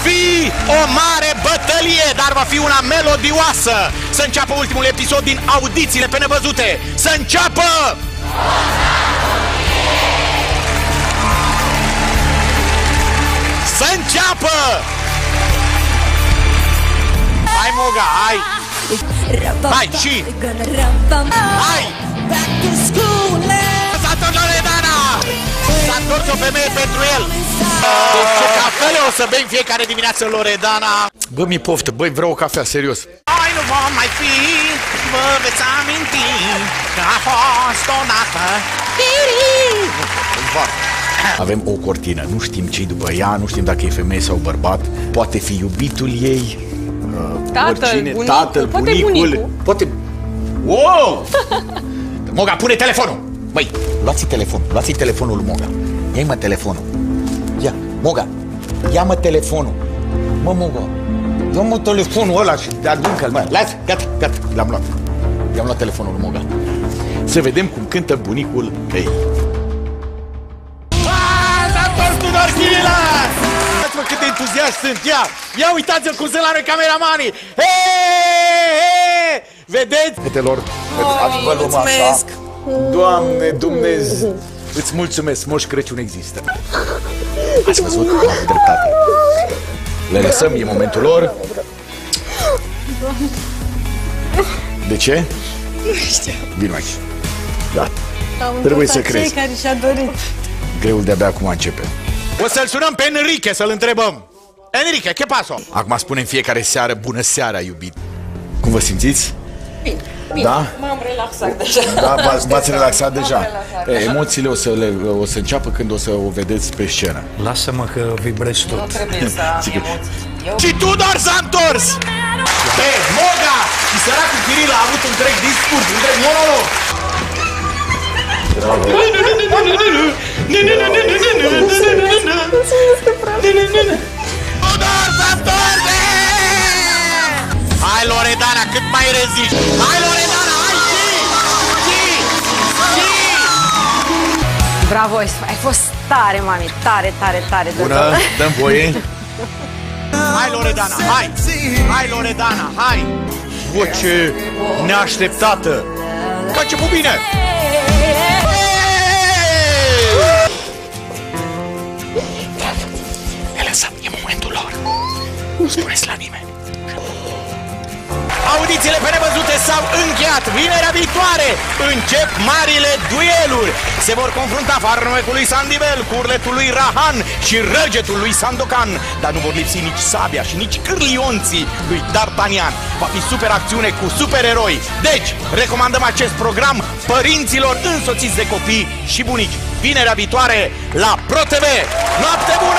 fi o mare bătălie, dar va fi una melodioasă. Să înceapă ultimul episod din audițiile pe nevăzute. Să înceapă! Să înceapă! Hai, Moga, hai! Hai, și! Hai! S-a întors Loredana! S-a întors o femeie pentru el! Ce cafele o să bei în fiecare dimineață, Loredana! Bă, mi-e poftă, băi, vreau o cafea, serios. Ai nu vom mai fi, vă veți aminti că a fost odată. Avem o cortină, nu știm ce-i după ea, nu știm dacă e femeie sau bărbat. Poate fi iubitul ei, tatăl, bunicul. Poate... Wow! Moga, pune telefonul! Băi, luați telefonul lui Moga. Ia-i mă telefonul. Ia, Moga, ia-mă telefonul. Mă, Moga, ia-mă telefonul ăla și aruncă-l, mă. Lasă, gata, l-am luat. I-am luat telefonul lui Moga. Să vedem cum cântă bunicul ei. Tudor Chilila! Uitați-mă cât de entuziaști sunt, ia uitați-vă cum sunt la noi cameramanii! Hei! Vedeți? Fetelor, vă luăm așa. Doamne Dumnezeu, îți mulțumesc, Moș Crăciun există. Ați văzut? Am avut dreptate. Le lăsăm, e momentul lor. De ce? Nu știu. Vino aici. Da. Trebuie să crezi. Cei care și-a dorit. Greul de-abia acum începe. O să-l sunăm pe Enrique să-l întrebăm. Enrique, ce paso? Acum spune în fiecare seară, bună seara, iubit. Cum vă simțiți? Bine, Da? m-am relaxat deja. Da, v-ați relaxat deja. Emoțiile o să înceapă când o să o vedeți pe scenă. Lasă-mă că vibrezi tot. Nu trebuie să am emoții. Și Tudor s-a întors! Pe Moga! Și săracul Kiril a avut întreg discurs, întreg monolog. Tudor s-a întors! Hai, Loredana, cât mai reziști? Hai, Loredana, hai, Bravo, ai fost tare, mami, tare. Bună, dăm voie. Hai, Loredana, hai! Hai, Loredana, hai! Voce neașteptată! Că a început bine! Ne lăsăm, e momentul lor. Nu spuneți la nimeni. Audițiile pe nevăzute s-au încheiat. Vinerea viitoare încep marile dueluri. Se vor confrunta farmecul lui Sandibel cu urletul lui Rahan și răgetul lui Sandokan. Dar nu vor lipsi nici sabia și nici cârlionții lui D'Artagnan. Va fi super acțiune cu supereroi. Deci, recomandăm acest program părinților însoțiți de copii și bunici. Vinerea viitoare la ProTV. Noapte bună!